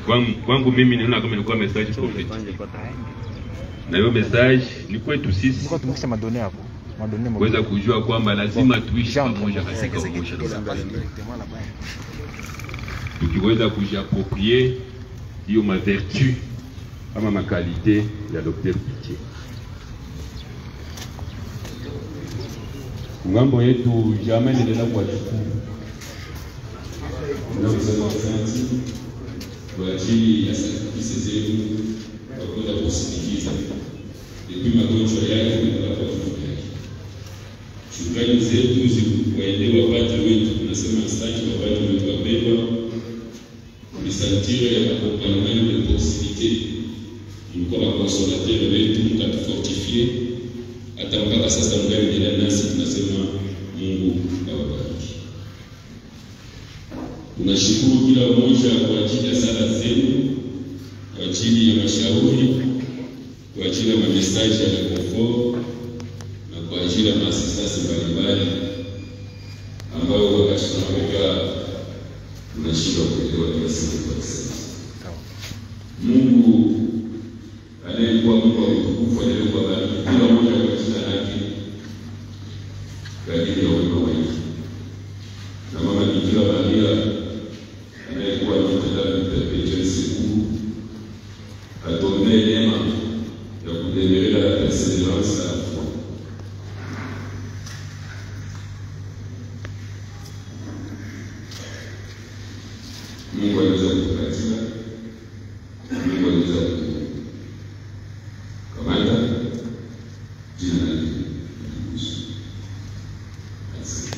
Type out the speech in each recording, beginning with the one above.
Kwangu mimi ninaona kama ilikuwa message prophetic. Na hiyo message ni kwetu sisi. Niko tumekisha madone hapo. Madone kuweza kujua kwamba lazima tuishi pamoja katika umoja. Tukiweza kujiapproprier hiyo ma vertu ama ma qualité ya Dr. Pitié. Ngambo yetu jamais nenda kwa shukuru. Na kusema asante kwa ajili ya sacrifice zenu kwa kuweza kusindikiza depuis magonjwa yake na magonjwa yake. Shukrani zetu ziwaendee wapati wetu, tunasema asante wapati wetu wapendwa. Kulisantire ya accompagnement de proximité ilikuwa consolateur wetu, mkatufortifie hata mpaka sasa mnaendelea nasi, tunasema Mungu awabariki. Tunashukuru kila mmoja kwa ajili ya sala zenu, kwa ajili ya mashauri, kwa ajili ya message ya confort na kwa ajili ya assistance mbalimbali ambayo wakati tunaweka tunashindwa kuelewa kila siku kwa sasa. Mungu anayekuwa Mungu wa utukufu aliyekuwa bariki kila mmoja kwa jina lake kwa ajili ya wema wake. Na mama Bikira Maria anayekuwa mtenda mtapete siku atuombee neema ya kuendelea perseverance à la foi. Mungu anaweza kutupatia, Mungu anaweza kukamata jina lake litukuzwe. Asante.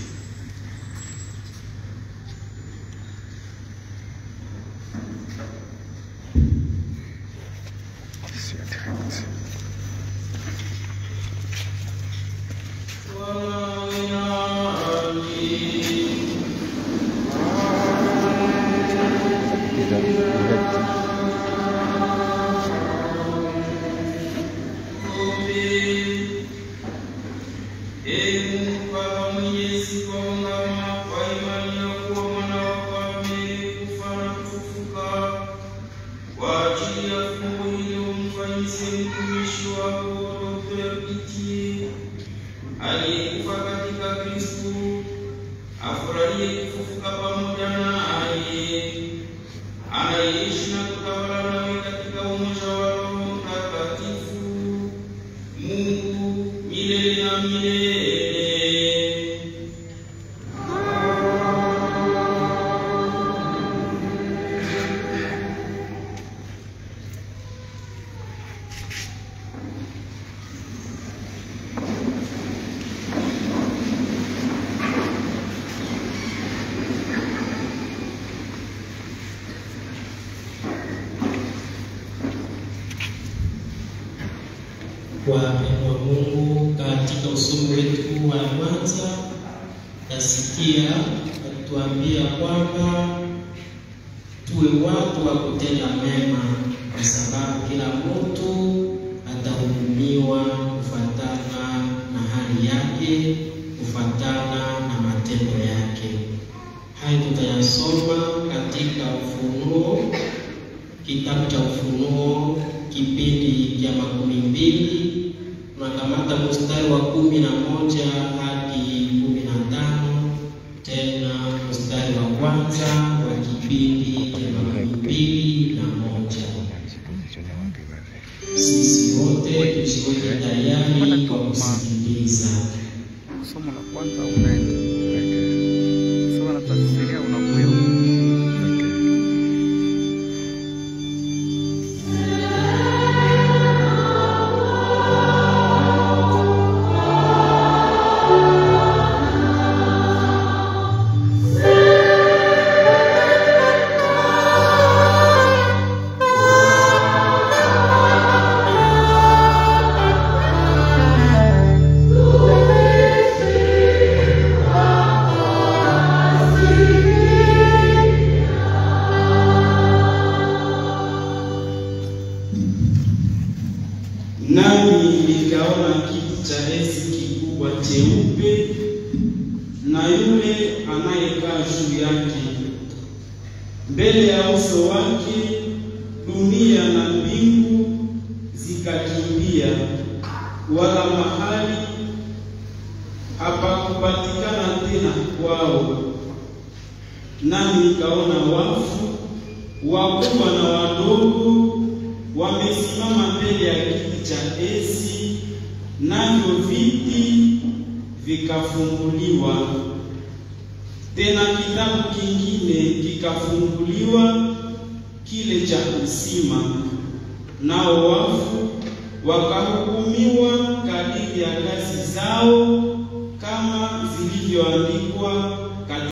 Wapendwa wa Mungu, katika usomo wetu wa kwanza nasikia atuambia kwamba tuwe watu wa kutenda mema, kwa sababu kila mtu atahukumiwa kufuatana na hali yake, kufuatana na matendo yake. Haya tutayasoma katika Ufunuo, kitabu cha Ufunuo kipindi cha 12, tunakamata mstari wa 11 hadi 15, tena mstari wa kwanza wa kipindi cha 21. Sisi wote tusiweke tayari kwa kusikiliza. Somo la kwanza unaenda. Somo la tafsiri unakuwa. Nami nikaona kiti cha enzi kikubwa cheupe na yule anayekaa juu yake. Mbele ya uso wake wakapatikana tena kwao. Nami nikaona wafu wakubwa na wadogo wamesimama mbele ya kiti cha enzi, navyo viti vikafunguliwa. Tena kitabu kingine kikafunguliwa, kile cha uzima. Nao wafu wakahukumiwa kadiri ya kazi zao kama zilivyoandikwa